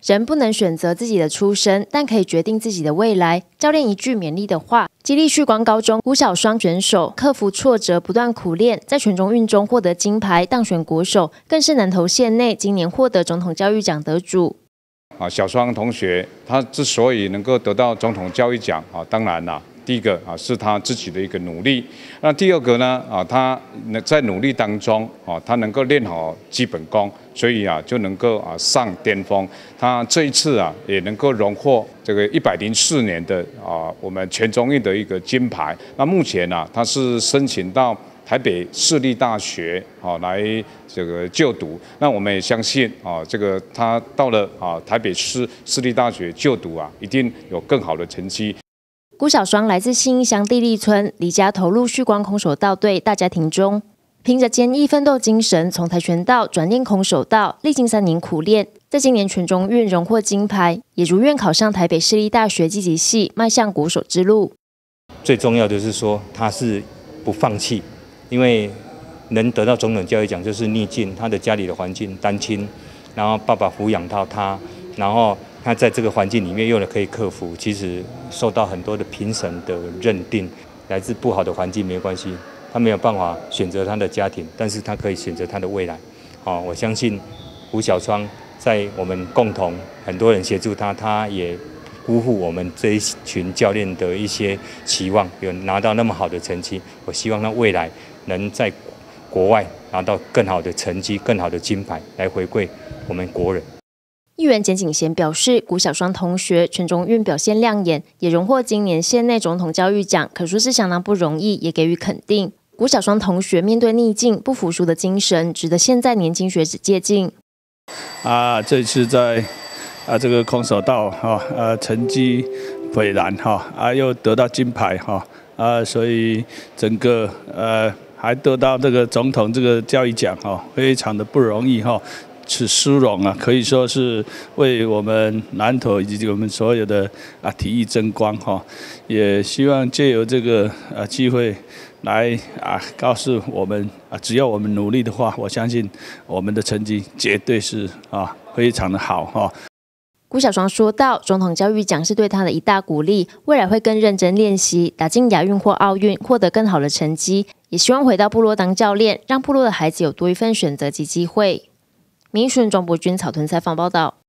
人不能选择自己的出身，但可以决定自己的未来。教练一句勉励的话，激励旭光高中吴小双选手克服挫折，不断苦练，在全中运中获得金牌，当选国手，更是南投县内今年获得总统教育奖得主。 小双同学他之所以能够得到总统教育奖当然啦。第一个是他自己的一个努力，那第二个呢他在努力当中他能够练好基本功，所以就能够上巅峰。他这一次也能够荣获这个104年的我们全中运的一个金牌。那目前他是申请到台北市立大学来这个就读，那我们也相信这个他到了台北市立大学就读一定有更好的成绩。 辜小双来自信义乡地利村，离家投入旭光空手道队大家庭中，凭着坚毅奋斗精神，从跆拳道转练空手道，历经3年苦练，在今年全中运荣获金牌，也如愿考上台北市立大学积极系，迈向国手之路。 最重要的是说，他是不放弃，因为能得到总统教育奖就是逆境，他的家里的环境单亲，然后爸爸抚养到他，然后他在这个环境里面又可以克服，其实受到很多的评审的认定，来自不好的环境没关系，他没有办法选择他的家庭，但是他可以选择他的未来。我相信吴小双在我们共同很多人协助他，他也辜负我们这一群教练的一些期望，有拿到那么好的成绩。我希望他未来能在国外拿到更好的成绩、更好的金牌，来回馈我们国人。 议员简景贤表示，辜小双同学全中运表现亮眼，也荣获今年县内总统教育奖，可说是相当不容易，也给予肯定。辜小双同学面对逆境不服输的精神，值得现在年轻学子借鉴。 这次在这个空手道成绩斐然又得到金牌所以整个还得到这个总统这个教育奖非常的不容易此殊荣可以说是为我们南投以及我们所有的体育争光也希望借由这个机会来告诉我们只要我们努力的话，我相信我们的成绩绝对是非常的好辜小双说道，总统教育奖是对他的一大鼓励，未来会更认真练习，打进亚运或奥运，获得更好的成绩，也希望回到部落当教练，让部落的孩子有多一份选择及机会。民视转播军草屯采访报道。